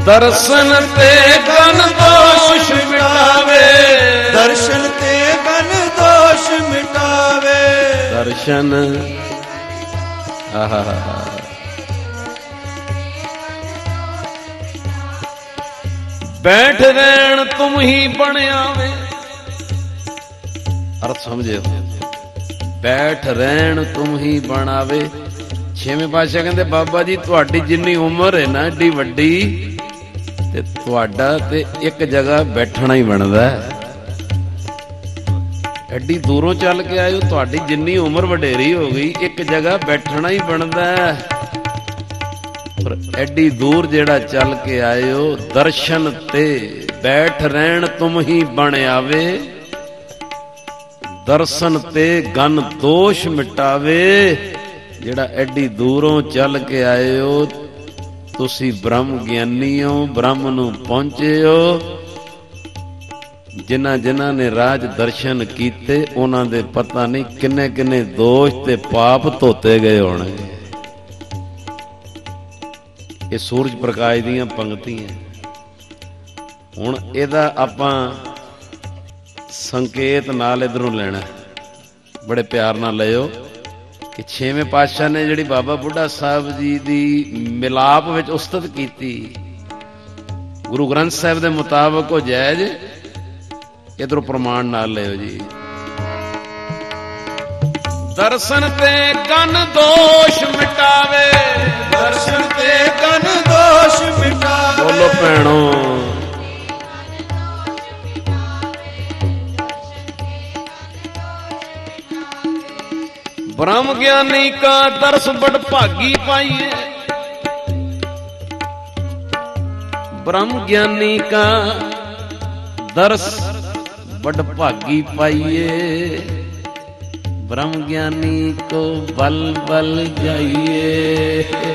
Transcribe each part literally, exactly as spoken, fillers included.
ਦਰਸ਼ਨ ਤੇ ਗਨ ਦੋਸ਼ ਮਿਟਾਵੇ, ਦਰਸ਼ਨ ਤੇ ਗਨ ਦੋਸ਼ ਮਿਟਾਵੇ। ਦਰਸ਼ਨ ਆਹਾ ਬੈਠ ਰਹਿਣ ਤੁਮ ਹੀ ਬਣਿਆ ਵੇ। ਅਰਥ ਸਮਝਿਓ, ਬੈਠ ਰਹਿਣ ਤੁਮ ਹੀ ਬਣਾਵੇ। ਛੇਵੇਂ ਪਾਤਸ਼ਾਹ ਕਹਿੰਦੇ ਬਾਬਾ ਜੀ ਤੁਹਾਡੀ ਜਿੰਨੀ ਉਮਰ ਹੈ ਨਾ ਏਡੀ ਵੱਡੀ, ਤੇ ਤੁਹਾਡਾ ਤੇ ਇੱਕ ਜਗ੍ਹਾ ਬੈਠਣਾ ਹੀ ਬਣਦਾ। ਐਡੀ ਦੂਰੋਂ ਚੱਲ ਕੇ ਆਇਓ, ਤੁਹਾਡੀ ਜਿੰਨੀ ਉਮਰ ਵਡੇਰੀ ਹੋ ਗਈ, ਇੱਕ ਜਗ੍ਹਾ ਬੈਠਣਾ ਹੀ ਬਣਦਾ। ਪਰ ਐਡੀ ਦੂਰ ਜਿਹੜਾ ਚੱਲ ਕੇ ਆਇਓ, ਦਰਸ਼ਨ ਤੇ ਬੈਠ ਰਹਿਣ ਤੁਮ ਹੀ ਬਣ ਆਵੇ, ਦਰਸ਼ਨ ਤੇ ਗਨ ਦੋਸ਼ ਮਿਟਾਵੇ। ਜਿਹੜਾ ਐਡੀ ਦੂਰੋਂ ਚੱਲ ਕੇ ਆਏ ਹੋ, ਤੁਸੀਂ ਬ੍ਰਹਮ ਗਿਆਨੀ ਹੋ, ਬ੍ਰਹਮ ਨੂੰ ਪਹੁੰਚੇ ਹੋ। ਜਿਨ੍ਹਾਂ ਜਿਨ੍ਹਾਂ ਨੇ ਰਾਜ ਦਰਸ਼ਨ ਕੀਤੇ, ਉਹਨਾਂ ਦੇ ਪਤਾ ਨਹੀਂ ਕਿੰਨੇ ਕਿੰਨੇ ਦੋਸ਼ ਤੇ ਪਾਪ ਧੋਤੇ ਗਏ ਹੋਣੇ। ਇਹ ਸੂਰਜ ਪ੍ਰਕਾਸ਼ ਦੀਆਂ ਪੰਕਤੀਆਂ। ਹੁਣ ਇਹਦਾ ਆਪਾਂ ਸੰਕੇਤ ਨਾਲ ਇਧਰੋਂ ਲੈਣਾ, ਬੜੇ ਪਿਆਰ ਨਾਲ ਲਿਓ ਕਿ ਛੇਵੇਂ ਪਾਤਸ਼ਾਹ ਨੇ ਜਿਹੜੀ ਬਾਬਾ ਬੁੱਢਾ ਸਾਹਿਬ ਜੀ ਦੀ ਮਿਲਾਪ ਵਿੱਚ ਉਸਤਤ ਕੀਤੀ, ਗੁਰੂ ਗ੍ਰੰਥ ਸਾਹਿਬ ਦੇ ਮੁਤਾਬਕ ਉਹ ਜਾਇਜ਼, ਇਧਰੋਂ ਪ੍ਰਮਾਣ ਨਾਲ ਲਿਓ ਜੀ। ਦਰਸ਼ਨ ਤੇ ਗਨ ਦੋਸ਼ ਮਿਟਾਵੇ, ਦਰਸ਼ਨ ਤੇ ਗਨ ਦੋਸ਼ ਮਿਟਾਵੇ। ਬੋਲੋ ਭੈਣੋ, ब्रह्म ज्ञानी का दर्श बड़ भागी पाइए, ब्रह्म ज्ञानी का दर्श बड़ भागी पाइए, ब्रह्म ज्ञानी को बल बल जाइए।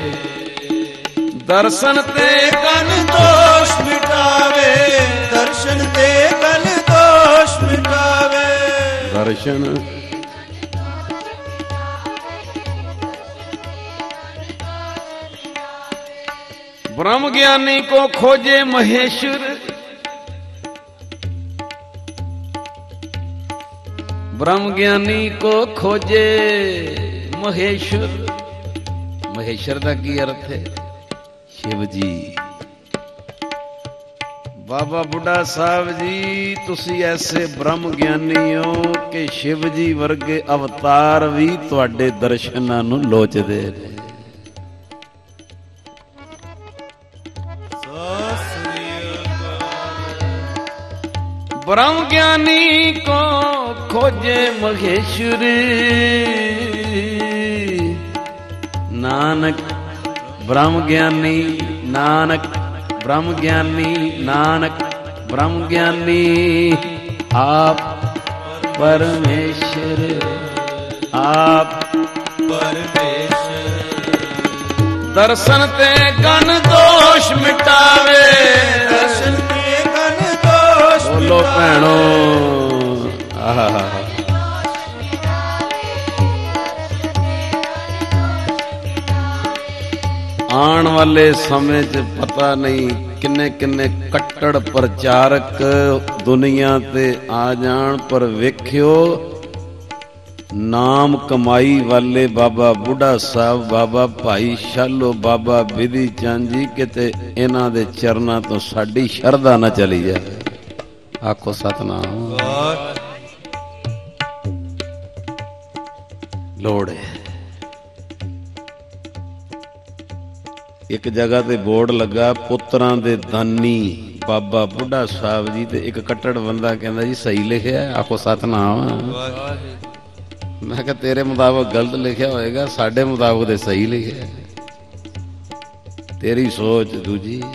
दर्शन ते गन दोष मिटावे, दर्शन ते गन दोष मिटावे। दर्शन ब्रह्म ज्ञानी को खोजे महेश्वर, ब्रह्म ज्ञानी को खोजे महेश्वर। महेश्वर का की अर्थ है? शिव जी। बाबा बुढ़ा साहब जी तुसी ऐसे ब्रह्म ज्ञानी हो कि शिव जी वर्गे अवतार भी तुहाडे दर्शनां नूं लोचदे ने। ब्रह्म ज्ञानी को खोजे महेश्वरी, नानक ब्रह्म ज्ञानी, नानक ब्रह्म ज्ञानी, नानक ब्रह्म ज्ञानी, आप परमेश्वर, आप परमेश्वर। दर्शन ते गन दोष मिटावे, दर्शन ते गन दोष। बोलो भैणो, आहा आने वाले समय च पता नहीं किन्ने किन्ने कट्टड़ प्रचारक दुनिया ते आ जान, पर वेख्यो नाम कमाई वाले बाबा बुढ़ा साहब, बाबा भाई शालो, बाबा बिधि चंद जी, किते इन्हां दे चरनां तो साडी शरधा ना चली जाए। आखो सतनाम। लोड़ है। एक जगह ते बोर्ड लगा, पुत्रां दे दानी बाबा बुढ़ा साहब जी, ते एक कट्टड़ बंदा कहंदा जी सही लिखिया। आखो सतनाम। मैं कहा तेरे मुताबिक गलत लिखिया होएगा, साडे मुताबिक ते सही लिखिया। तेरी सोच दूजी है।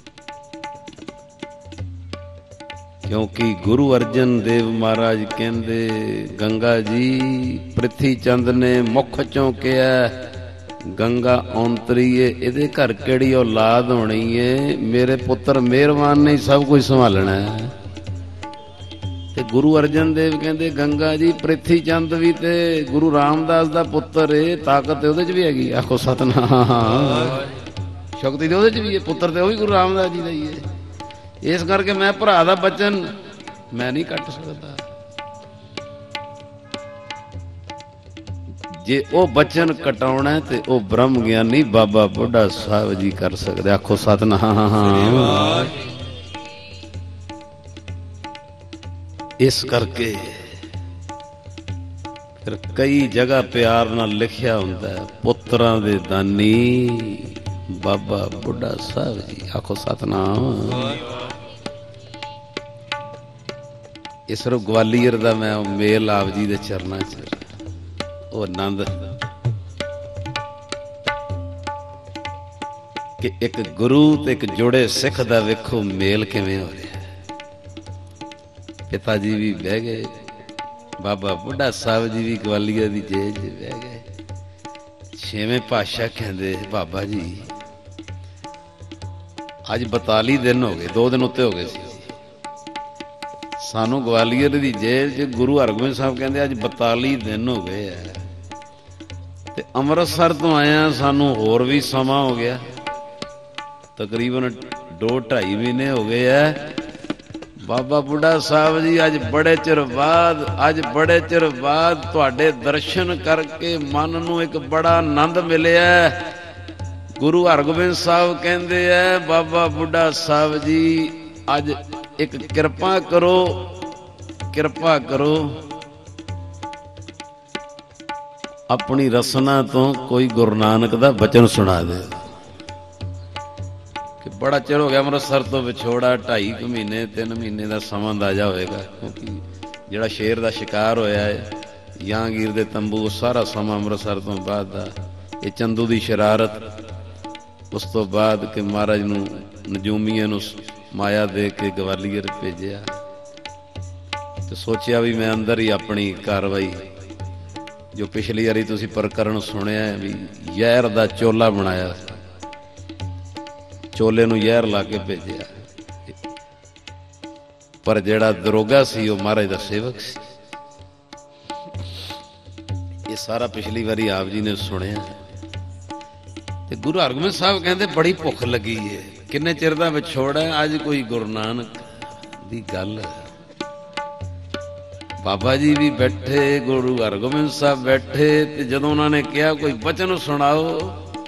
क्योंकि गुरु अर्जन देव महाराज कहंदे गंगा जी पृथ्वी चंद ने मुख चों कहा गंगा औंतरी है, इहदे घर किहड़ी औलाद होनी है, मेरे पुत्र मेहरबान ने सब कुछ संभालना है। ते गुरु अर्जन देव कहंदे गंगा जी पृथ्वी चंद भी ते गुरु रामदास दा पुत्र है, ताकत उहदे च भी हैगी। आखो सतनाम। ਸ਼ਕਤੀ ਤੇ ਉਹਦੇ 'ਚ ਵੀ ਹੈ, ਪੁੱਤਰ ਤੇ ਉਹ ਵੀ ਗੁਰੂ ਰਾਮਦਾਸ ਜੀ ਦਾ ਹੀ ਹੈ। ਇਸ ਕਰਕੇ ਮੈਂ ਭਰਾ ਦਾ ਬਚਨ ਮੈਂ ਨਹੀਂ ਕੱਟ ਸਕਦਾ। ਜੇ ਉਹ ਬਚਨ ਕਟਾਉਣਾ ਤੇ ਉਹ ਬ੍ਰਹਮ ਗਿਆਨੀ ਬਾਬਾ ਬੁੱਢਾ ਸਾਹਿਬ ਜੀ ਕਰ ਸਕਦੇ। ਆਖੋ ਸਤਿਨਾਮ। ਇਸ ਕਰਕੇ ਫਿਰ ਕਈ ਜਗ੍ਹਾ ਪਿਆਰ ਨਾਲ ਲਿਖਿਆ ਹੁੰਦਾ ਹੈ, ਪੁੱਤਰਾਂ ਦੇ ਦਾਨੀ ਬਾਬਾ ਬੁੱਢਾ ਸਾਹਿਬ ਜੀ। ਆਖੋ ਸਤਿਨਾਮ। ਇਸ ਤਰ੍ਹਾਂ ਗਵਾਲੀਅਰ ਦਾ ਮੈਂ ਮੇਲ ਆਪ ਜੀ ਦੇ ਚਰਨਾਂ 'ਚ, ਉਹ ਆਨੰਦ ਕਿ ਇੱਕ ਗੁਰੂ ਤੇ ਇੱਕ ਜੁੜੇ ਸਿੱਖ ਦਾ ਵੇਖੋ ਮੇਲ ਕਿਵੇਂ ਹੋ ਰਿਹਾ। ਪਿਤਾ ਜੀ ਵੀ ਬਹਿ ਗਏ, ਬਾਬਾ ਬੁੱਢਾ ਸਾਹਿਬ ਜੀ ਵੀ ਗਵਾਲੀਅਰ ਦੀ ਜੇਲ੍ਹ 'ਚ ਬਹਿ ਗਏ। ਛੇਵੇਂ ਪਾਤਸ਼ਾਹ ਕਹਿੰਦੇ ਬਾਬਾ ਜੀ ਅੱਜ ਬਤਾਲੀ ਦਿਨ ਹੋ ਗਏ, ਦੋ ਦਿਨ ਉੱਤੇ ਹੋ ਗਏ ਸੀ ਸਾਨੂੰ ਗਵਾਲੀਅਰ ਦੀ ਜੇਲ੍ਹ 'ਚ। ਗੁਰੂ ਹਰਗੋਬਿੰਦ ਸਾਹਿਬ ਕਹਿੰਦੇ ਅੱਜ ਬਤਾਲੀ ਦਿਨ ਹੋ ਗਏ ਆ ਤੇ ਅੰਮ੍ਰਿਤਸਰ ਤੋਂ ਆਇਆ ਸਾਨੂੰ ਹੋਰ ਵੀ ਸਮਾਂ ਹੋ ਗਿਆ, ਤਕਰੀਬਨ ਦੋ ਢਾਈ ਮਹੀਨੇ ਹੋ ਗਏ ਆ। ਬਾਬਾ ਬੁੱਢਾ ਸਾਹਿਬ ਜੀ ਅੱਜ ਬੜੇ ਚਿਰ ਬਾਅਦ ਅੱਜ ਬੜੇ ਚਿਰ ਬਾਅਦ ਤੁਹਾਡੇ ਦਰਸ਼ਨ ਕਰਕੇ ਮਨ ਨੂੰ ਇੱਕ ਬੜਾ ਆਨੰਦ ਮਿਲਿਆ। ਗੁਰੂ ਹਰਗੋਬਿੰਦ ਸਾਹਿਬ ਕਹਿੰਦੇ ਐ ਬਾਬਾ ਬੁੱਢਾ ਸਾਹਿਬ ਜੀ ਅੱਜ ਇੱਕ ਕਿਰਪਾ ਕਰੋ, ਕਿਰਪਾ ਕਰੋ ਆਪਣੀ ਰਸਨਾ ਤੋਂ ਕੋਈ ਗੁਰੂ ਨਾਨਕ ਦਾ ਬਚਨ ਸੁਣਾ ਦੇ। ਕਿ ਬੜਾ ਚਿਰ ਹੋ ਗਿਆ ਅੰਮ੍ਰਿਤਸਰ ਤੋਂ ਵਿਛੋੜਾ, ਢਾਈ ਕੁ ਮਹੀਨੇ ਤਿੰਨ ਮਹੀਨੇ ਦਾ ਸਮਾਂ ਅੰਦਾਜ਼ਾ ਹੋਏਗਾ, ਕਿਉਂਕਿ ਜਿਹੜਾ ਸ਼ੇਰ ਦਾ ਸ਼ਿਕਾਰ ਹੋਇਆ ਹੈ ਜਹਾਂਗੀਰ ਦੇ ਤੰਬੂ, ਉਹ ਸਾਰਾ ਸਮਾਂ ਅੰਮ੍ਰਿਤਸਰ ਤੋਂ ਬਾਅਦ ਦਾ। ਇਹ ਚੰਦੂ ਦੀ ਸ਼ਰਾਰਤ, ਉਸ ਤੋਂ ਬਾਅਦ ਕਿ ਮਹਾਰਾਜ ਨੂੰ ਨਜੂਮੀਆਂ ਨੂੰ ਮਾਇਆ ਦੇ ਕੇ ਗਵਾਲੀਅਰ ਭੇਜਿਆ ਤੇ ਸੋਚਿਆ ਵੀ ਮੈਂ ਅੰਦਰ ਹੀ ਆਪਣੀ ਕਾਰਵਾਈ, ਜੋ ਪਿਛਲੀ ਵਾਰੀ ਤੁਸੀਂ ਪ੍ਰਕਰਨ ਸੁਣਿਆ ਵੀ ਜ਼ਹਿਰ ਦਾ ਚੋਲਾ ਬਣਾਇਆ, ਚੋਲੇ ਨੂੰ ਜ਼ਹਿਰ ਲਾ ਕੇ ਭੇਜਿਆ। ਪਰ ਜਿਹੜਾ ਦਰੋਗਾ ਸੀ ਉਹ ਮਹਾਰਾਜ ਦਾ ਸੇਵਕ ਸੀ। ਇਹ ਸਾਰਾ ਪਿਛਲੀ ਵਾਰੀ ਆਪ ਜੀ ਨੇ ਸੁਣਿਆ। ਤੇ ਗੁਰੂ ਹਰਗੋਬਿੰਦ ਸਾਹਿਬ ਕਹਿੰਦੇ ਬੜੀ ਭੁੱਖ ਲੱਗੀ ਹੈ, ਕਿੰਨੇ ਚਿਰ ਦਾ ਵਿਛੋੜਾ, ਅੱਜ ਕੋਈ ਗੁਰੂ ਨਾਨਕ ਦੀ ਗੱਲ। ਬਾਬਾ ਜੀ ਵੀ ਬੈਠੇ, ਗੁਰੂ ਹਰਗੋਬਿੰਦ ਸਾਹਿਬ ਬੈਠੇ, ਤੇ ਜਦੋਂ ਉਹਨਾਂ ਨੇ ਕਿਹਾ ਕੋਈ ਬਚਨ ਸੁਣਾਓ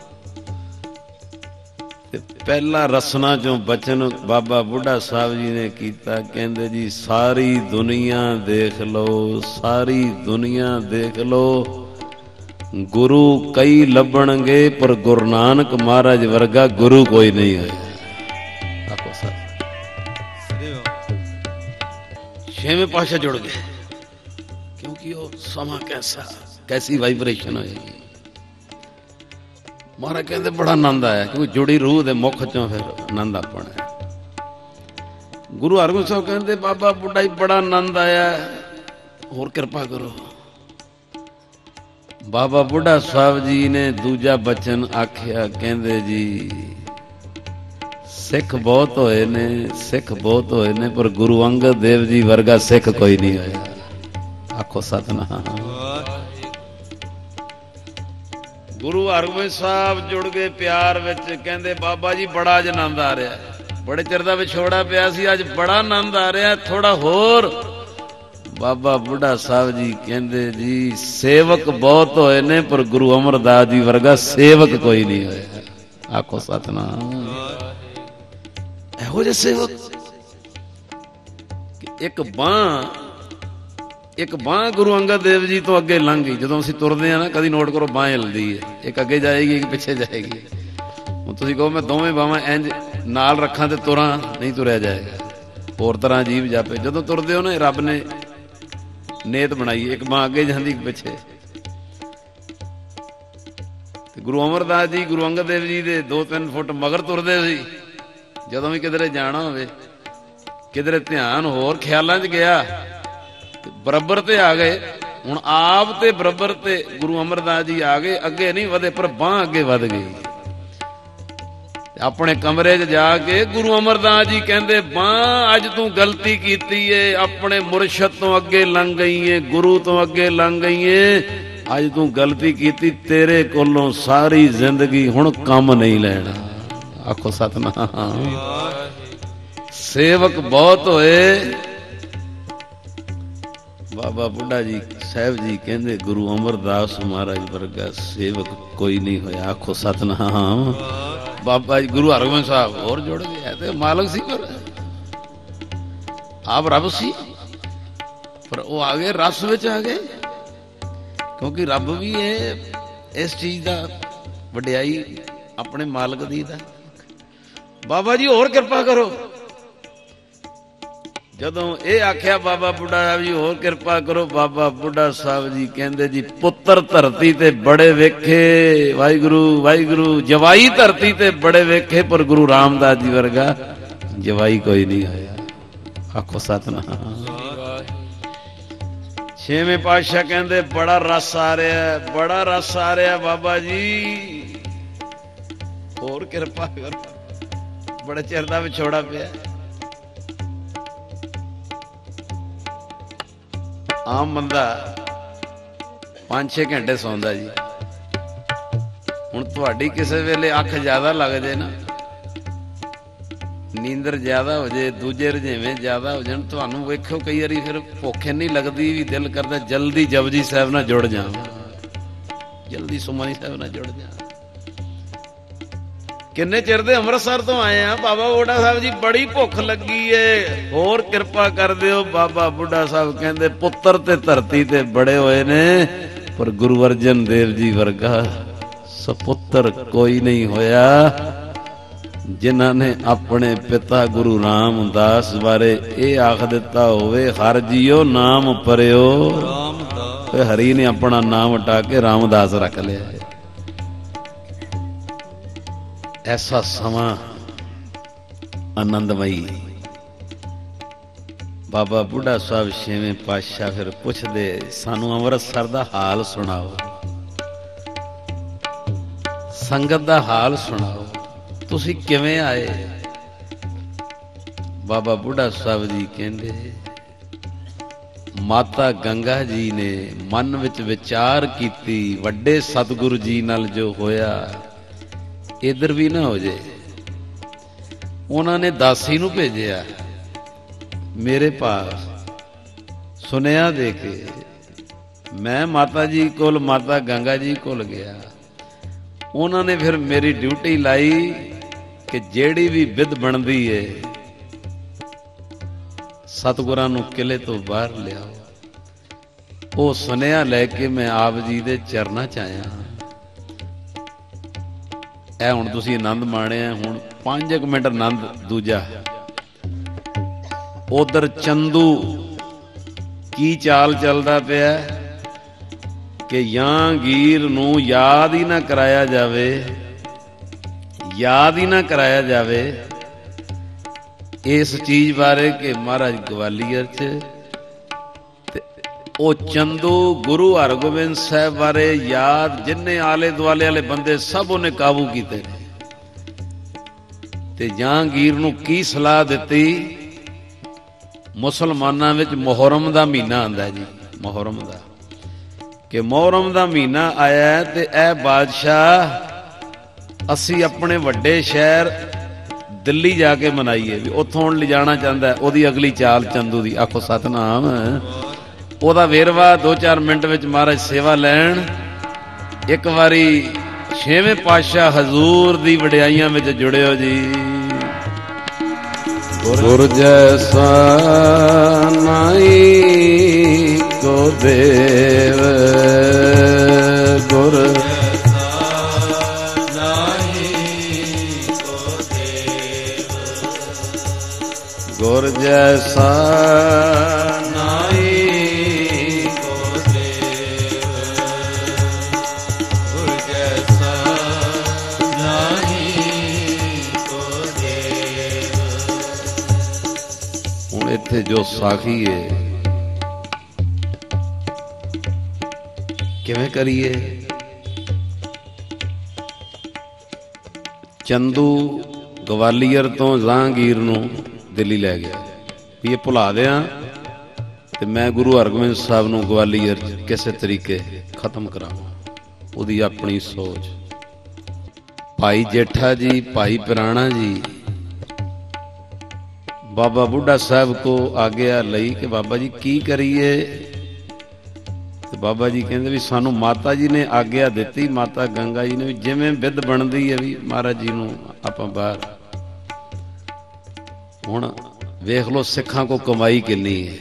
ਤੇ ਪਹਿਲਾ ਰਸਨਾ ਚੋਂ ਬਚਨ ਬਾਬਾ ਬੁੱਢਾ ਸਾਹਿਬ ਜੀ ਨੇ ਕੀਤਾ। ਕਹਿੰਦੇ ਜੀ ਸਾਰੀ ਦੁਨੀਆ ਦੇਖ ਲਓ, ਸਾਰੀ ਦੁਨੀਆ ਦੇਖ ਲਓ, ਗੁਰੂ ਕਈ ਲੱਭਣਗੇ ਪਰ ਗੁਰੂ ਨਾਨਕ ਮਹਾਰਾਜ ਵਰਗਾ ਗੁਰੂ ਕੋਈ ਨਹੀਂ ਹੋਇਆ। ਆਖੋ ਸਰ ਛੇਵੇਂ ਪਾਤਸ਼ਾਹ ਜੁੜ ਗਏ, ਕਿਉਂਕਿ ਉਹ ਸਮਾਂ ਕੈਸਾ ਕੈਸੀ ਵਾਈਬ੍ਰੇਸ਼ਨ ਹੋਏਗੀ। ਮਹਾਰਾਜ ਕਹਿੰਦੇ ਬੜਾ ਆਨੰਦ ਆਇਆ, ਕਿਉਂਕਿ ਜੁੜੀ ਰੂਹ ਦੇ ਮੁਖ ਚੋਂ ਫਿਰ ਆਨੰਦ ਆਪਣਾ। ਗੁਰੂ ਹਰਗੋਬਿੰਦ ਸਾਹਿਬ ਕਹਿੰਦੇ ਬਾਬਾ ਬੁੱਢਾ ਜੀ ਬੜਾ ਆਨੰਦ ਆਇਆ, ਹੋਰ ਕਿਰਪਾ ਕਰੋ। ਬਾਬਾ ਬੁੱਢਾ ਸਾਹਿਬ ਜੀ ਨੇ ਦੂਜਾ ਬਚਨ ਆਖਿਆ, ਕਹਿੰਦੇ ਜੀ ਸਿੱਖ ਬਹੁਤ ਹੋਏ ਨੇ, ਸਿੱਖ ਬਹੁਤ ਹੋਏ ਨੇ, ਪਰ ਗੁਰੂ ਅੰਗਦ ਦੇਵ ਜੀ ਵਰਗਾ ਸਿੱਖ ਕੋਈ ਨਹੀਂ ਹੋਇਆ। ਆਖੋ ਸਤਿਨਾਮ। ਗੁਰੂ ਹਰਗੋਬਿੰਦ ਸਾਹਿਬ ਜੁੜ ਗਏ ਪਿਆਰ ਵਿੱਚ। ਕਹਿੰਦੇ ਬਾਬਾ ਜੀ ਬੜਾ ਅੱਜ ਆਨੰਦ ਆ ਰਿਹਾ, ਬੜੇ ਚਿਰ ਦਾ ਵਿਛੋੜਾ ਪਿਆ ਸੀ, ਅੱਜ ਬੜਾ ਆਨੰਦ ਆ ਰਿਹਾ, ਥੋੜਾ ਹੋਰ। ਬਾਬਾ ਬੁੱਢਾ ਸਾਹਿਬ ਜੀ ਕਹਿੰਦੇ ਜੀ ਸੇਵਕ ਬਹੁਤ ਹੋਏ ਨੇ, ਪਰ ਗੁਰੂ ਅਮਰਦਾਸ ਜੀ ਵਰਗਾ ਸੇਵਕ ਕੋਈ ਨਹੀਂ ਹੋਇਆ। ਆਖੋ ਸਤਿਨਾਮ। ਇਹੋ ਜਿਹੇ ਸੇਵਕ, ਇੱਕ ਬਾਂਹ ਇੱਕ ਬਾਂਹ ਗੁਰੂ ਅੰਗਦ ਦੇਵ ਜੀ ਤੋਂ ਅੱਗੇ ਲੰਘ ਗਈ। ਜਦੋਂ ਅਸੀਂ ਤੁਰਦੇ ਹਾਂ ਨਾ, ਕਦੀ ਨੋਟ ਕਰੋ, ਬਾਂਹ ਹਿਲਦੀ ਹੈ, ਇੱਕ ਅੱਗੇ ਜਾਏਗੀ ਇੱਕ ਪਿੱਛੇ ਜਾਏਗੀ। ਹੁਣ ਤੁਸੀਂ ਕਹੋ ਮੈਂ ਦੋਵੇਂ ਬਾਹਾਂ ਇੰਝ ਨਾਲ ਰੱਖਾਂ ਤੇ ਤੁਰਾਂ, ਨਹੀਂ ਤੁਰਿਆ ਜਾਏਗਾ, ਹੋਰ ਤਰ੍ਹਾਂ ਅਜੀਬ ਜਾਪੇ। ਜਦੋਂ ਤੁਰਦੇ ਹੋ ਨਾ, ਰੱਬ ਨੇ ਨੇਤ ਬਣਾਈ, ਇੱਕ ਬਾਂਹ ਅੱਗੇ ਜਾਂਦੀ ਇੱਕ ਪਿੱਛੇ। ਤੇ ਗੁਰੂ ਅਮਰਦਾਸ ਜੀ ਗੁਰੂ ਅੰਗਦ ਦੇਵ ਜੀ ਦੇ ਦੋ ਤਿੰਨ ਫੁੱਟ ਮਗਰ ਤੁਰਦੇ ਸੀ। ਜਦੋਂ ਵੀ ਕਿਧਰੇ ਜਾਣਾ ਹੋਵੇ, ਕਿਧਰੇ ਧਿਆਨ ਹੋਰ ਖਿਆਲਾਂ 'ਚ ਗਿਆ, ਬਰਾਬਰ ਤੇ ਆ ਗਏ। ਹੁਣ ਆਪ ਤੇ ਬਰਾਬਰ ਤੇ ਗੁਰੂ ਅਮਰਦਾਸ ਜੀ ਆ ਗਏ, ਅੱਗੇ ਨਹੀਂ ਵਧੇ ਪਰ ਬਾਂਹ ਅੱਗੇ ਵਧ ਗਈ। ਆਪਣੇ ਕਮਰੇ 'ਚ ਜਾ ਕੇ ਗੁਰੂ ਅਮਰਦਾਸ ਜੀ ਕਹਿੰਦੇ ਬਾਂਹ ਅੱਜ ਤੂੰ ਗਲਤੀ ਕੀਤੀ ਏ, ਆਪਣੇ ਮੁਰਸ਼ਦ ਤੋਂ ਅੱਗੇ ਲੰਘ ਗਈ ਏ, ਗੁਰੂ ਤੋਂ ਅੱਗੇ ਲੰਘ ਗਈ ਏ, ਅੱਜ ਤੂੰ ਗਲਤੀ ਕੀਤੀ, ਤੇਰੇ ਕੋਲੋਂ ਸਾਰੀ ਜ਼ਿੰਦਗੀ ਹੁਣ ਕੰਮ ਨਹੀਂ ਲੈਣਾ। आखो सतनाम। सेवक बहुत होए, बाबा बुढ़ा जी साहब जी कहते गुरु अमरदास महाराज वर्गा सेवक कोई नहीं होया। आखो सतनाम। बाबा जी गुरु हरगोबिंद साहब और जुड़ गया ते मालक सी, पर आप रब सी, पर वो आ गए रस विच आ गए, क्योंकि रब भी है इस चीज का वड्याई अपने मालक दी दा। बाबा जी होर कृपा करो। जदों ये आख्या बाबा बुढ़ा साहब जी होर कृपा करो, बाबा बुढ़ा साहब जी कहंदे जी पुत्र धरती ते बड़े वेखे, वाहिगुरु वाहिगुरु, जवाई धरती ते बड़े वेखे, पर गुरु रामदास जी वर्गा जवाई कोई नहीं होया। आखो सतनाम। छेवें पातशाह कहंदे बड़ा रस आ रहा है, बड़ा रस आ रहा है बाबा जी, होर कृपा करो। बड़े चिर दा विछोड़ा पिया। आम बंदा पांच छे घंटे सौंदा जी, हुण तुहाडी किसे वेले अख ज्यादा लग जाए ना, नींदर ज्यादा हो जाए, दूजे रजेवें ज्यादा हो जाए, तुहानू वेखो कई वारी फिर भुख नहीं लगती, भी दिल करदा जल्दी जपजी साहब नाल जुड़ जा, जल्दी सुमनी साहब नाल जुड़ जा। किन्ने चिर दे अमृतसर तो आए हैं, बाबा बुढ़ा साहब जी बड़ी भुख लगी है, होर कृपा कर दिओ। बाबा बुढ़ा साहब कहंदे पुत्र ते धरती ते बड़े होए ने, पर गुरु अर्जन देव जी वर्गा सपुत्र कोई नहीं होया, जिन्हां ने अपने पिता गुरु रामदास बारे ये आख दिता होवे हर जियो नाम परियो। हरी ने अपना नाम हटा के रामदास रख लिया है। ऐसा समा आनंदमयी। बाबा बुढ़ा साहब छेवें पातशाह फिर पुछदे सानू अमृतसर दा हाल सुनाओ, संगत दा हाल सुनाओ, तुसी किवें आए। बाबा बुढ़ा साहब जी कहंदे माता गंगा जी ने मन विच विचार कीती, वड्डे सतगुरु जी नाल जो होया इधर भी ना हो जाए। उन्होंने दासी नूं भेजिया मेरे पास सुनिया दे के, मैं माता जी कोल माता गंगा जी कोल गया। उन्होंने फिर मेरी ड्यूटी लाई कि जेड़ी भी विध बनती है सतगुरां नूं किले तो बाहर लियाओ। वो सुनिया लैके मैं आप जी दे चरना च आया। ऐ हुण तुसीं आनंद माणिया, हुण पांच एक मिनट आनंद दूजा। उधर चंदू की चाल चलदा पिया कि जहांगीर नूं याद ही ना कराया जावे, याद ही ना कराया जावे इस चीज बारे कि महाराज ग्वालियर च ओ चंदू गुरु हरगोबिंद साहब बारे याद जिन्ने आले दुआले वाले बंदे सब उन्हें काबू किते ते जहांगीर नूं की सलाह दिती। मुसलमानां विच मुहर्रम दा महीना आंदा जी, मुहर्रम दा कि मुहर्रम दा महीना आया ते ऐ बादशाह असी अपने वड्डे शहर दिल्ली जाके मनाईए, भी उत्थों हुण लिजाना चाहता। ओदी अगली चाल चंदू दी। आखो सतनाम। ओदा वेरवा दो चार मिनट विच महाराज सेवा लैण। एक बारी छेवें पातशाह हजूर दी वडियाइयां विच जुड़ियो जी। गुर जैसा नाई को देव, गुर गुर जैसा नाई को देव, गुर जैसा नाई को देव। हुण इत्थे जो साखी है किवें करिए। चंदू ग्वालियर तो जहांगीर नूं दिल्ली लै गया भी ये भुला दियां ते मैं गुरु हरगोबिंद साहब नूं ग्वालियर किसी तरीके खत्म करावां। उहदी अपनी सोच। ਭਾਈ ਜੇਠਾ ਜੀ, ਭਾਈ ਪਿਰਾਣਾ ਜੀ ਬਾਬਾ ਬੁੱਢਾ ਸਾਹਿਬ ਕੋ ਆਗਿਆ ਲਈ ਕਿ ਬਾਬਾ ਜੀ ਕੀ ਕਰੀਏ। ਤੇ ਬਾਬਾ ਜੀ ਕਹਿੰਦੇ ਵੀ ਸਾਨੂੰ ਮਾਤਾ ਜੀ ਨੇ ਆਗਿਆ ਦਿੱਤੀ, ਮਾਤਾ ਗੰਗਾ ਜੀ ਨੇ, ਵੀ ਜਿਵੇਂ ਵਿਧ ਬਣਦੀ ਹੈ ਵੀ ਮਹਾਰਾਜ ਜੀ ਨੂੰ ਆਪਾਂ ਬਾਹਰ। ਹੁਣ ਵੇਖ ਲਓ ਸਿੱਖਾਂ ਕੋ ਕਮਾਈ ਕਿੰਨੀ ਹੈ।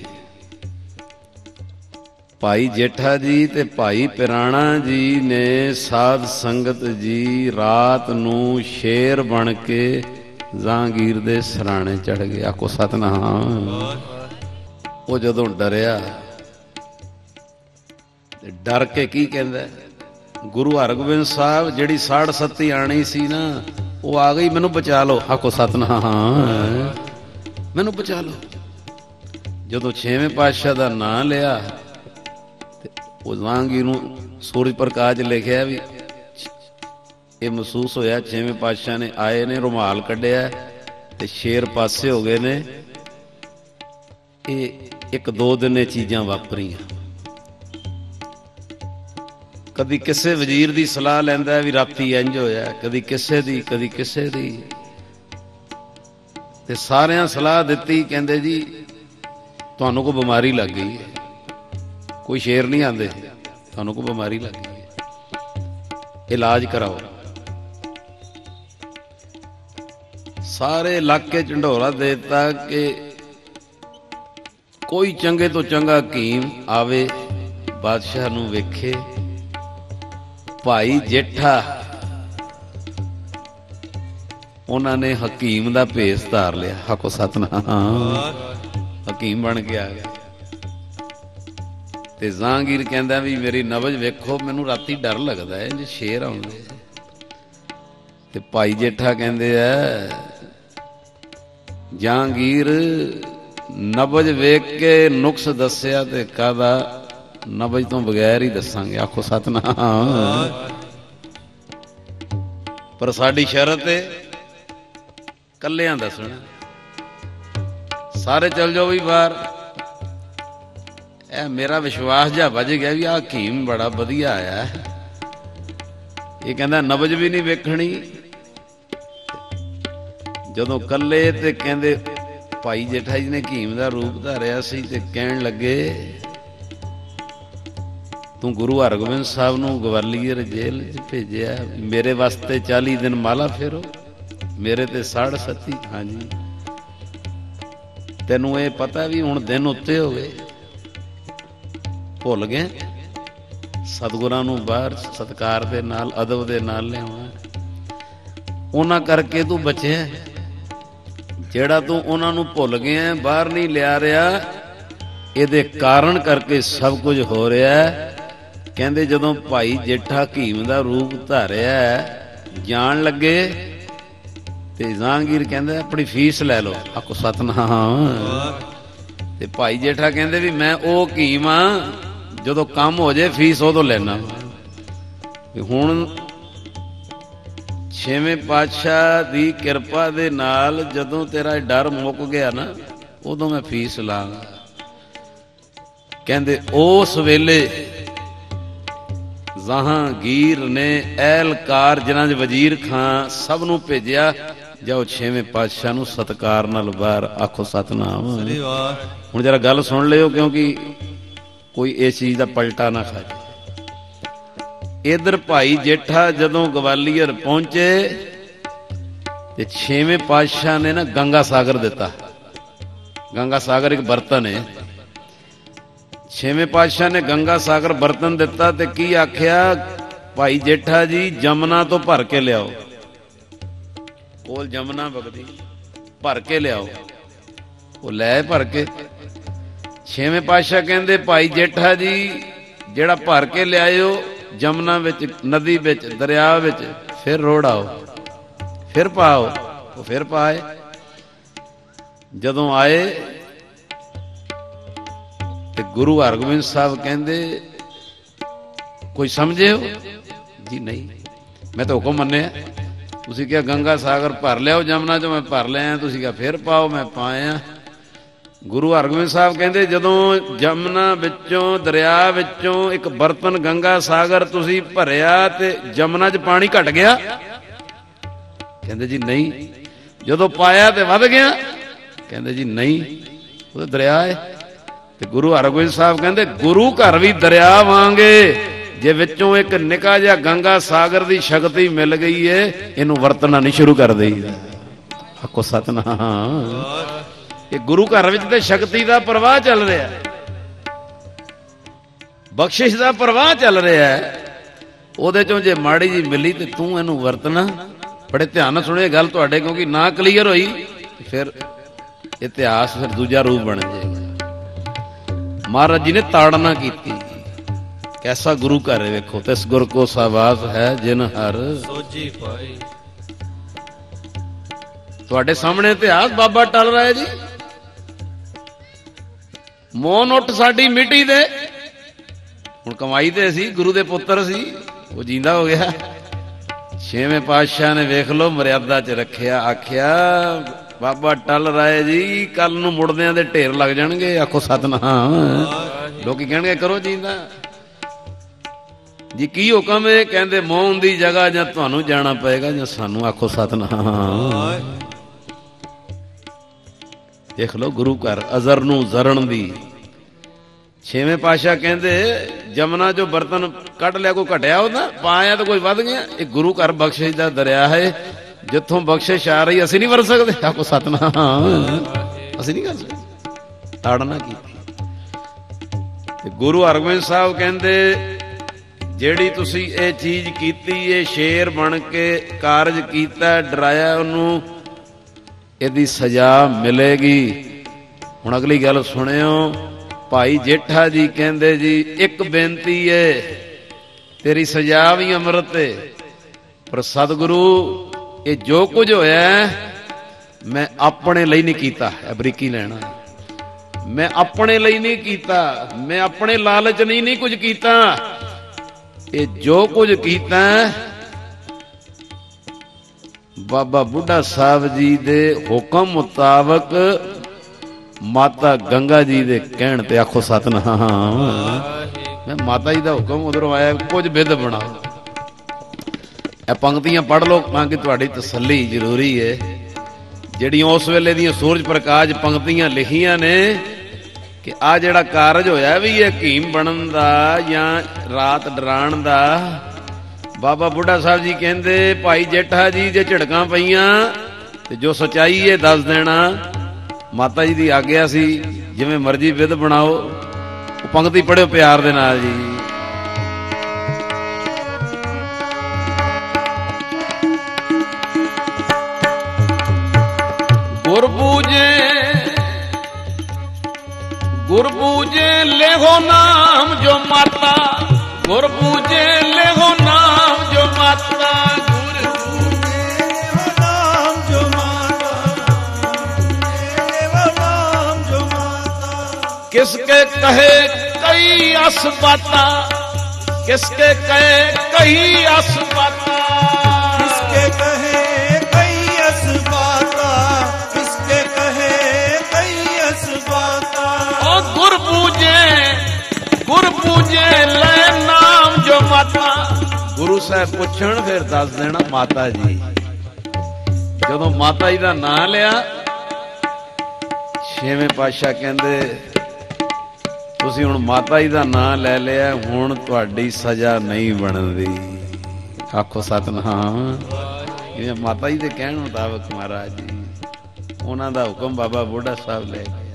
ਭਾਈ ਜੇਠਾ ਜੀ ਤੇ ਭਾਈ ਪਿਰਾਣਾ ਜੀ ਨੇ ਸਾਧ ਸੰਗਤ ਜੀ ਰਾਤ ਨੂੰ ਸ਼ੇਰ ਬਣ ਕੇ ਜਹਾਂਗੀਰ ਦੇ ਸਰਾਣੇ ਚੜ ਗਏ। ਆਖੋ ਸਤਿਨਾਮ। ਉਹ ਜਦੋਂ ਡਰਿਆ ਤੇ ਡਰ ਕੇ ਕੀ ਕਹਿੰਦਾ, ਗੁਰੂ ਹਰਗੋਬਿੰਦ ਸਾਹਿਬ ਜਿਹੜੀ ਸਾੜ ਸੱਤੀ ਆਣੀ ਸੀ ਨਾ ਉਹ ਆ ਗਈ, ਮੈਨੂੰ ਬਚਾ ਲਓ। ਆਖੋ ਸਤਿਨਾਮ, ਮੈਨੂੰ ਬਚਾ ਲਓ। ਜਦੋਂ ਛੇਵੇਂ ਪਾਤਸ਼ਾਹ ਦਾ ਨਾਂ ਲਿਆ ਤੇ ਉਹ ਜਹਾਂਗੀਰ ਨੂੰ ਸੂਰਜ ਪ੍ਰਕਾਸ਼ ਲਿਖਿਆ ਵੀ ਇਹ ਮਹਿਸੂਸ ਹੋਇਆ ਛੇਵੇਂ ਪਾਤਸ਼ਾਹ ਨੇ ਆਏ ਨੇ, ਰੁਮਾਲ ਕੱਢਿਆ ਤੇ ਸ਼ੇਰ ਪਾਸੇ ਹੋ ਗਏ ਨੇ। ਇਹ ਇੱਕ ਦੋ ਦਿਨ ਇਹ ਚੀਜ਼ਾਂ ਵਾਪਰੀਆਂ। ਕਦੀ ਕਿਸੇ ਵਜ਼ੀਰ ਦੀ ਸਲਾਹ ਲੈਂਦਾ ਵੀ ਰਾਤੀ ਇੰਝ ਹੋਇਆ, ਕਦੀ ਕਿਸੇ ਦੀ, ਕਦੀ ਕਿਸੇ ਦੀ, ਤੇ ਸਾਰਿਆਂ ਸਲਾਹ ਦਿੱਤੀ। ਕਹਿੰਦੇ ਜੀ ਤੁਹਾਨੂੰ ਕੋਈ ਬਿਮਾਰੀ ਲੱਗ ਗਈ ਹੈ, ਕੋਈ ਸ਼ੇਰ ਨਹੀਂ ਆਉਂਦੇ, ਤੁਹਾਨੂੰ ਕੋਈ ਬਿਮਾਰੀ ਲੱਗ ਗਈ ਹੈ, ਇਲਾਜ ਕਰਾਓ। ਸਾਰੇ ਇਲਾਕੇ ਝੰਡੋਰਾ ਦੇ ਦਿੱਤਾ ਕਿ ਕੋਈ ਚੰਗੇ ਤੋਂ ਚੰਗਾ ਹਕੀਮ ਆਵੇ, ਬਾਦਸ਼ਾਹ ਨੂੰ ਵੇਖੇ। ਭਾਈ ਜੇਠਾ ਉਹਨਾਂ ਨੇ ਹਕੀਮ ਦਾ ਭੇਸ ਧਾਰ ਲਿਆ। ਆਖੋ ਸਤਿਨਾਮ। ਹਕੀਮ ਬਣ ਕੇ ਆ ਗਿਆ। ਤੇ ਜਹਾਂਗੀਰ ਕਹਿੰਦਾ ਵੀ ਮੇਰੀ ਨਬਜ਼ ਵੇਖੋ, ਮੈਨੂੰ ਰਾਤੀ ਡਰ ਲੱਗਦਾ ਹੈ ਜੇ ਸ਼ੇਰ ਆਉਂਦੇ। ਤੇ ਭਾਈ ਜੇਠਾ ਕਹਿੰਦੇ ਆ ਜਹਾਂਗੀਰ ਨਬਜ਼ ਵੇਖ ਕੇ ਨੁਕਸ ਦੱਸਿਆ ਤੇ ਕਾਹਦਾ, ਨਬਜ਼ ਤੋਂ ਬਗੈਰ ਹੀ ਦੱਸਾਂਗੇ। ਆਖੋ ਸਤਿਨਾਮ। ਪਰ ਸਾਡੀ ਸ਼ਰਤ ਹੈ ਕੱਲਿਆਂ ਦੱਸਣਾ, ਸਾਰੇ ਚੱਲ ਜਾਓ ਵੀ ਬਾਹਰ। ਇਹ ਮੇਰਾ ਵਿਸ਼ਵਾਸ ਜਿਹਾ ਵੱਜ ਗਿਆ ਵੀ ਆਹ ਹਕੀਮ ਬੜਾ ਵਧੀਆ ਆਇਆ। ਇਹ ਕਹਿੰਦਾ ਨਬਜ਼ ਵੀ ਨਹੀਂ ਵੇਖਣੀ। ਜਦੋਂ ਕੱਲੇ ਤੇ ਕਹਿੰਦੇ ਭਾਈ ਜੇਠਾ ਜੀ ਨੇ ਹਕੀਮ ਦਾ ਰੂਪ ਧਾਰਿਆ ਸੀ ਤੇ ਕਹਿਣ ਲੱਗੇ ਤੂੰ ਗੁਰੂ ਹਰਗੋਬਿੰਦ ਸਾਹਿਬ ਨੂੰ ਗਵਾਲੀਅਰ ਜੇਲ੍ਹ 'ਚ ਭੇਜਿਆ, ਮੇਰੇ ਵਾਸਤੇ ਚਾਲੀ ਦਿਨ ਮਾਲਾ ਫੇਰੋ, ਮੇਰੇ ਤੇ ਸਾੜ ਸੱਤੀ। ਹਾਂਜੀ, ਤੈਨੂੰ ਇਹ ਪਤਾ ਵੀ ਹੁਣ ਦਿਨ ਉੱਤੇ ਹੋ ਗਏ, ਭੁੱਲ ਗਏ ਸਤਿਗੁਰਾਂ ਨੂੰ ਬਾਹਰ ਸਤਿਕਾਰ ਦੇ ਨਾਲ, ਅਦਬ ਦੇ ਨਾਲ ਲਿਆਉਣਾ। ਉਹਨਾਂ ਕਰਕੇ ਤੂੰ ਬਚਿਆ, ਜਿਹੜਾ ਤੂੰ ਉਹਨਾਂ ਨੂੰ ਭੁੱਲ ਗਿਆ, ਬਾਹਰ ਨਹੀਂ ਲਿਆ ਰਿਹਾ, ਇਹਦੇ ਕਾਰਨ ਕਰਕੇ ਸਭ ਕੁਝ ਹੋ ਰਿਹਾ। ਕਹਿੰਦੇ ਜਦੋਂ ਭਾਈ ਜੇਠਾ ਹਕੀਮ ਦਾ ਰੂਪ ਧਾਰਿਆ ਜਾਣ ਲੱਗੇ ਤੇ ਜਹਾਂਗੀਰ ਕਹਿੰਦਾ ਆਪਣੀ ਫੀਸ ਲੈ ਲਓ। ਆਖੋ ਸਤਿਨਾਮ। ਤੇ ਭਾਈ ਜੇਠਾ ਕਹਿੰਦੇ ਵੀ ਮੈਂ ਉਹ ਹਕੀਮ ਆ, ਜਦੋਂ ਕੰਮ ਹੋ ਜਾਏ ਫੀਸ ਉਦੋਂ ਲੈਣਾ। ਹੁਣ ਛੇਵੇਂ ਪਾਤਸ਼ਾਹ ਦੀ ਕਿਰਪਾ ਦੇ ਨਾਲ ਜਦੋਂ ਤੇਰਾ ਡਰ ਮੁੱਕ ਗਿਆ ਨਾ, ਉਦੋਂ ਮੈਂ ਫੀਸ ਲਾਂਗਾ। ਕਹਿੰਦੇ ਉਸ ਵੇਲੇ ਜਹਾਂਗੀਰ ਨੇ ਐਲਕਾਰ ਜਿਨ੍ਹਾਂ ਦੇ ਵਜ਼ੀਰ ਖਾਂ ਸਭ ਨੂੰ ਭੇਜਿਆ, ਜਾਓ ਛੇਵੇਂ ਪਾਤਸ਼ਾਹ ਨੂੰ ਸਤਿਕਾਰ ਨਾਲ ਬਾਹਰ। ਆਖੋ ਸਤਿਨਾਮ। ਹੁਣ ਜਰਾ ਗੱਲ ਸੁਣ ਲਿਓ, ਕਿਉਂਕਿ ਕੋਈ ਇਸ ਚੀਜ਼ ਦਾ ਪਲਟਾ ਨਾ ਖਾ ਜਾਏ। ਇਧਰ ਭਾਈ ਜੇਠਾ ਜਦੋਂ ਗਵਾਲੀਅਰ ਪਹੁੰਚੇ ਤੇ ਛੇਵੇਂ ਪਾਤਸ਼ਾਹ ਨੇ ਨਾ ਗੰਗਾ ਸਾਗਰ ਦਿੱਤਾ। ਗੰਗਾ ਸਾਗਰ ਇੱਕ ਬਰਤਨ ਹੈ। ਛੇਵੇਂ ਪਾਤਸ਼ਾਹ ਨੇ ਗੰਗਾ ਸਾਗਰ ਬਰਤਨ ਦਿੱਤਾ ਤੇ ਕੀ ਆਖਿਆ, ਭਾਈ ਜੇਠਾ ਜੀ ਜਮਨਾ ਤੋਂ ਭਰ ਕੇ ਲਿਆਓ, ਕੋਲ ਜਮਨਾ ਵਗਦੀ, ਭਰ ਕੇ ਲਿਆਓ। ਉਹ ਲੈ ਭਰ ਕੇ। ਛੇਵੇਂ ਪਾਤਸ਼ਾਹ ਕਹਿੰਦੇ ਭਾਈ ਜੇਠਾ ਜੀ ਜਿਹੜਾ ਭਰ ਕੇ ਲਿਆਇਓ ਜਮਨਾ ਵਿੱਚ, ਨਦੀ ਵਿੱਚ, ਦਰਿਆ ਵਿੱਚ, ਫਿਰ ਰੋੜਾਓ, ਫਿਰ ਪਾਓ। ਉਹ ਫਿਰ ਪਾਏ। ਜਦੋਂ ਆਏ ਤੇ ਗੁਰੂ ਹਰਗੋਬਿੰਦ ਸਾਹਿਬ ਕਹਿੰਦੇ ਕੋਈ ਸਮਝੇ ਹੋ ਜੀ? ਨਹੀਂ, ਮੈਂ ਤਾਂ ਹੁਕਮ ਮੰਨਿਆ। ਤੁਸੀਂ ਕਿਹਾ ਗੰਗਾ ਸਾਗਰ ਭਰ ਲਿਆਓ ਜਮਨਾ ਚੋਂ, ਮੈਂ ਭਰ ਲਿਆ। ਤੁਸੀਂ ਕਿਹਾ ਫਿਰ ਪਾਓ, ਮੈਂ ਪਾਇਆ। ਗੁਰੂ ਹਰਗੋਬਿੰਦ ਸਾਹਿਬ ਕਹਿੰਦੇ ਜਦੋਂ ਜਮਨਾ ਵਿੱਚੋਂ, ਦਰਿਆ ਵਿੱਚੋਂ ਇੱਕ ਬਰਤਨ ਗੰਗਾ ਸਾਗਰ ਤੁਸੀਂ ਭਰਿਆ ਤੇ ਜਮਨਾ 'ਚ ਪਾਣੀ ਘਟ ਗਿਆ, ਕਹਿੰਦੇ ਜੀ ਨਹੀਂ। ਜਦੋਂ ਪਾਇਆ ਤੇ ਵੱਧ ਗਿਆ, ਕਹਿੰਦੇ ਜੀ ਨਹੀਂ, ਉਹ ਦਰਿਆ ਹੈ। ਤੇ ਗੁਰੂ ਹਰਗੋਬਿੰਦ ਸਾਹਿਬ ਕਹਿੰਦੇ ਗੁਰੂ ਘਰ ਵੀ ਦਰਿਆ ਵਾਂਗੇ, ਜੇ ਵਿੱਚੋਂ ਇੱਕ ਨਿੱਕਾ ਜਿਹਾ ਗੰਗਾ ਸਾਗਰ ਦੀ ਸ਼ਕਤੀ ਮਿਲ ਗਈ ਏ, ਇਹਨੂੰ ਵਰਤਣਾ ਨਹੀਂ ਸ਼ੁਰੂ ਕਰ ਦੇਈਦਾ। ਆਖੋ ਸਤਿਨਾਮ। ਇਹ ਗੁਰੂ ਘਰ ਵਿੱਚ ਤੇ ਸ਼ਕਤੀ ਦਾ ਪ੍ਰਵਾਹ ਚੱਲ ਰਿਹਾ, ਬਖਸ਼ਿਸ਼ ਦਾ ਪ੍ਰਵਾਹ ਚੱਲ ਰਿਹਾ। ਉਹਦੇ ਚੋਂ ਜੇ ਮਾੜੀ ਜੀ ਮਿਲੀ ਤੇ ਤੂੰ ਇਹਨੂੰ ਵਰਤਣਾ। ਬੜੇ ਧਿਆਨ ਨਾਲ ਸੁਣਿਓ ਗੱਲ ਤੁਹਾਡੇ, ਕਿਉਂਕਿ ਨਾ ਕਲੀਅਰ ਹੋਈ ਫਿਰ ਇਤਿਹਾਸ ਫਿਰ ਦੂਜਾ ਰੂਪ ਬਣ ਜਾਏਗਾ। ਮਹਾਰਾਜ ਜੀ ਨੇ ਤਾੜਨਾ ਕੀਤੀ। ਕੈਸਾ ਗੁਰੂ ਘਰ ਹੈ ਵੇਖੋ, ਤਿਸ ਗੁਰ ਕੋ ਸਾਵਾਸ ਹੈ ਜਿਨ ਹਰ ਸੋਝੀ ਪਾਈ। ਤੁਹਾਡੇ ਸਾਹਮਣੇ ਇਤਿਹਾਸ ਬਾਬਾ ਟਲ ਰਿਹਾ ਜੀ। ਮੋਨ ਉੱਠ ਸਾਡੀ ਮਿੱਟੀ ਦੇ, ਹੁਣ ਕਮਾਈ ਤੇ ਸੀ, ਗੁਰੂ ਦੇ ਪੁੱਤਰ ਸੀ, ਉਹ ਜਿੰਦਾ ਹੋ ਗਿਆ। ਛੇਵੇਂ ਪਾਤਸ਼ਾਹ ਨੇ ਵੇਖ ਲੋ ਮਰਿਆਦਾ ਚ ਰੱਖਿਆ, ਆਖਿਆ ਬਾਬਾ ਟਲ ਰਾਏ ਜੀ ਕੱਲ ਨੂੰ ਮੁੜਦਿਆਂ ਦੇ ਢੇਰ ਲੱਗ ਜਾਣਗੇ। ਆਖੋ ਸਤਿਨਾਮ। ਲੋਕੀ ਕਹਿਣਗੇ ਕਰੋ ਜਿੰਦਾ ਜੀ, ਕੀ ਹੁਕਮ ਹੈ? ਕਹਿੰਦੇ ਮੋਹਨ ਦੀ ਜਗ੍ਹਾ ਜਾਂ ਤੁਹਾਨੂੰ ਜਾਣਾ ਪਏਗਾ ਜਾਂ ਸਾਨੂੰ। ਆਖੋ ਸਤਿਨਾਮ। ਦੇਖ ਲੋ ਗੁਰੂ ਘਰ ਅਜ਼ਰ ਨੂੰ ਜ਼ਰਨ ਦੀ। ਛੇਵੇਂ ਪਾਤਸ਼ਾਹ ਕਹਿੰਦੇ ਜਮਨਾ ਚੋਂ ਬਰਤਨ ਕੱਢ ਲਿਆ, ਕੋਈ ਘਟਿਆ ਉਹਦਾ, ਪਾਇਆ ਤਾਂ ਕੋਈ ਵੱਧ ਗਿਆ। ਇਹ ਗੁਰੂ ਘਰ ਬਖਸ਼ਿਸ਼ ਦਾ ਦਰਿਆ ਹੈ, ਜਿੱਥੋਂ ਬਖਸ਼ਿਸ਼ ਆ ਰਹੀ ਅਸੀਂ ਨਹੀਂ ਵਰ ਸਕਦੇ। ਆਖੋ ਸਤਿਨਾਮ। ਅਸੀਂ ਨਹੀਂ ਕਰ ਸਕਦੇ। ਤਾੜਨਾ ਕੀਤੀ। ਤੇ ਗੁਰੂ ਹਰਗੋਬਿੰਦ ਸਾਹਿਬ ਕਹਿੰਦੇ ਜਿਹੜੀ ਤੁਸੀਂ ਇਹ ਚੀਜ਼ ਕੀਤੀ, ਇਹ ਸ਼ੇਰ ਬਣ ਕੇ ਕਾਰਜ ਕੀਤਾ, ਡਰਾਇਆ ਉਹਨੂੰ, ਇਹਦੀ ਸਜ਼ਾ ਮਿਲੇਗੀ। ਹੁਣ ਅਗਲੀ ਗੱਲ ਸੁਣਿਓ। ਭਾਈ ਜੇਠਾ ਜੀ ਕਹਿੰਦੇ ਜੀ ਇੱਕ ਬੇਨਤੀ ਏ, ਤੇਰੀ ਸਜ਼ਾ ਵੀ ਅੰਮ੍ਰਿਤ ਏ, ਪਰ ਸਤਿਗੁਰੂ ਇਹ ਜੋ ਕੁਝ ਹੋਇਆ ਮੈਂ ਆਪਣੇ ਲਈ ਨਹੀਂ ਕੀਤਾ। ਬਰੀਕੀ ਲੈਣਾ, ਮੈਂ ਆਪਣੇ ਲਈ ਨਹੀਂ ਕੀਤਾ, ਮੈਂ ਆਪਣੇ ਲਾਲਚ ਨਹੀਂ ਨਹੀਂ ਕੁਝ ਕੀਤਾ। ਇਹ ਜੋ ਕੁਝ ਕੀਤਾ ਬਾਬਾ ਬੁੱਢਾ ਸਾਹਿਬ ਜੀ ਦੇ ਹੁਕਮ ਮੁਤਾਬਕ, ਮਾਤਾ ਗੰਗਾ ਜੀ ਦੇ ਕਹਿਣ ਤੇ। ਆਖੋ ਸਤਿਨਾਮ। ਮੈਂ ਮਾਤਾ ਜੀ ਦਾ ਹੁਕਮ ਉਧਰੋਂ ਆਇਆ, ਕੁਝ ਬਿੱਧ ਬਣਾਓ। ਇਹ ਪੰਕਤੀਆਂ ਪੜ੍ਹ ਲਓ ਤਾਂ ਕਿ ਤੁਹਾਡੀ ਤਸੱਲੀ ਜ਼ਰੂਰੀ ਹੈ। ਜਿਹੜੀਆਂ ਉਸ ਵੇਲੇ ਦੀਆਂ ਸੂਰਜ ਪ੍ਰਕਾਸ਼ ਪੰਕਤੀਆਂ ਲਿਖੀਆਂ ਨੇ ਕਿ ਆ ਜਿਹੜਾ ਕਾਰਜ ਹੋਇਆ ਵੀ ਇਹ ਹਕੀਮ ਬਣਨ ਦਾ ਜਾਂ ਰਾਤ ਡਰਾਉਣ ਦਾ। ਬਾਬਾ ਬੁੱਢਾ ਸਾਹਿਬ ਜੀ ਕਹਿੰਦੇ ਭਾਈ ਜੇਠਾ ਜੀ ਜੇ ਝਿੜਕਾਂ ਪਈਆਂ ਤੇ ਜੋ ਸੱਚਾਈ ਹੈ ਦੱਸ ਦੇਣਾ। ਮਾਤਾ ਜੀ ਦੀ ਆਗਿਆ ਸੀ, ਜਿਵੇਂ ਮਰਜ਼ੀ ਵਿਧ ਬਣਾਓ। ਉਹ ਪੰਕਤੀ ਪੜ੍ਹਿਓ ਪਿਆਰ ਦੇ ਨਾਲ ਜੀ। ਗੁਰ ਪੂਜੇ ਗੁਰ ਪੂਜੇ ਲੇਹੋ ਨਾਮ ਜੋ ਮਾਤਾ, ਗੁਰ ਪੂਜੇ ਲੇਹੋ ਨਾਮ ਜੋ ਮਾਤਾ, ਗੁਰ ਪੂਜੇ ਲੇਹੋ ਨਾਮ ਜੋ ਮਾਤਾ, ਲੇਹੋ ਨਾਮ ਜੋ ਮਾਤਾ। ਕਿਸਕੇ ਕਹੇ ਕਈ ਅਸ ਬਾਤਾਂ, ਕਿਸਕੇ ਕਹੇ ਕਈ ਅਸ ਬਾਤਾਂ, ਕਿਸਕੇ ਕਹੇ ਕਈ ਅਸ ਬਾਤਾਂ, ਕਿਸਕੇ ਕਹੇ ਕਈ ਅਸ ਬਾਤਾਂ। ਓ ਗੁਰ ਪੂਜੇ ਗੁਰ ਪੂਜੇ ਲੈ ਨਾਮ ਜੋ ਮਾਤਾ। ਗੁਰੂ ਸਾਹਿਬ ਪੁੱਛਣ ਫਿਰ ਦੱਸ ਦੇਣਾ ਮਾਤਾ ਜੀ। ਜਦੋਂ ਮਾਤਾ ਜੀ ਦਾ ਨਾਂ ਲਿਆ, ਛੇਵੇਂ ਪਾਤਸ਼ਾਹ ਕਹਿੰਦੇ ਤੁਸੀਂ ਹੁਣ ਮਾਤਾ ਜੀ ਦਾ ਨਾਂ ਲੈ ਲਿਆ, ਹੁਣ ਤੁਹਾਡੀ ਸਜ਼ਾ ਨਹੀਂ ਬਣਦੀ। ਆਖੋ ਸਤਿਨਾਮ। ਇਹ ਮਾਤਾ ਜੀ ਦੇ ਕਹਿਣ ਮੁਤਾਬਕ ਮਹਾਰਾਜ ਜੀ, ਉਹਨਾਂ ਦਾ ਹੁਕਮ ਬਾਬਾ ਬੁੱਢਾ ਸਾਹਿਬ ਲੈ ਗਿਆ।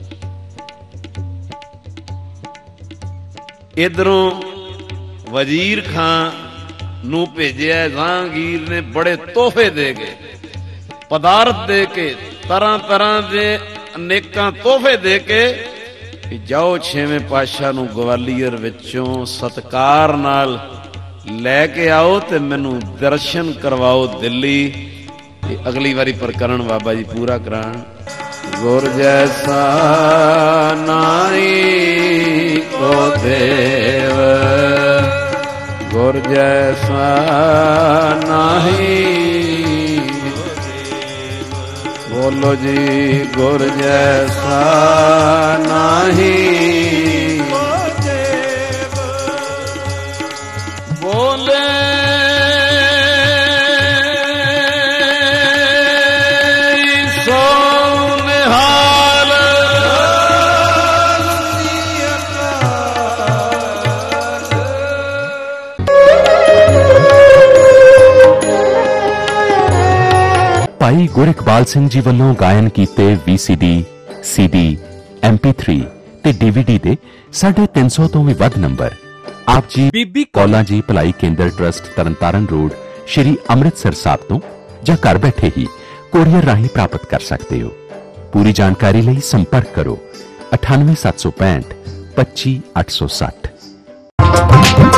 ਇਧਰੋਂ ਵਜ਼ੀਰ ਖਾਨ ਨੂੰ ਭੇਜਿਆ ਜਹਾਂਗੀਰ ਨੇ, ਬੜੇ ਤੋਹਫੇ ਦੇ ਕੇ, ਪਦਾਰਥ ਦੇ ਕੇ, ਤਰ੍ਹਾਂ ਤਰ੍ਹਾਂ ਦੇ ਅਨੇਕਾਂ ਤੋਹਫੇ ਦੇ ਕੇ ਕਿ ਜਾਓ ਛੇਵੇਂ ਪਾਤਸ਼ਾਹ ਨੂੰ ਗਵਾਲੀਅਰ ਵਿੱਚੋਂ ਸਤਿਕਾਰ ਨਾਲ ਲੈ ਕੇ ਆਓ ਤੇ ਮੈਨੂੰ ਦਰਸ਼ਨ ਕਰਵਾਓ ਦਿੱਲੀ। ਇਹ ਅਗਲੀ ਵਾਰੀ ਪ੍ਰਕਰਣ ਬਾਬਾ ਜੀ ਪੂਰਾ ਕਰਾਣ। ਗੁਰ ਜੈਸਾ ਨਾਈ ਕੋ ਦੇਵ, ਗੁਰ ਜੈਸਾ ਨਾਹੀ। ਬੋਲੋ ਜੀ ਗੁਰ ਜੈਸਾ ਨਾਹੀ। ਬੋਲੇ ਭਾਈ ਗੁਰਿਕਬਾਲ ਸਿੰਘ ਜੀ ਵੱਲੋਂ ਗਾਇਨ ਕੀਤੇ ਵੀਸੀਡੀ, ਸੀਡੀ, ਐਮਪੀ ਥ੍ਰੀ ਤੇ ਡੀਵੀਡੀ ਦੇ ਸਾਢੇ ਤਿੰਨ ਸੌ ਤੋਂ ਵੀ ਵੱਧ ਨੰਬਰ ਆਪ ਜੀ ਬੀਬੀ ਕੌਲਾਂ ਜੀ ਭਲਾਈ ਕੇਂਦਰ ਟਰਸਟ ਤਰਨਤਾਰਨ ਰੋਡ ਸ਼੍ਰੀ ਅੰਮ੍ਰਿਤਸਰ ਸਾਹਿਬ ਤੋਂ ਜਾਂ ਘਰ ਬੈਠੇ ਹੀ ਕੋਰੀਅਰ ਰਾਹੀਂ ਪ੍ਰਾਪਤ ਕਰ ਸਕਦੇ ਹੋ। ਪੂਰੀ ਜਾਣਕਾਰੀ ਲਈ ਸੰਪਰਕ ਕਰੋ ਅਠਾਨਵੇਂ ਸੱਤ ਸੌ ਪੈਂਹਠ ਪੱਚੀ ਅੱਠ ਸੌ ਸੱਠ।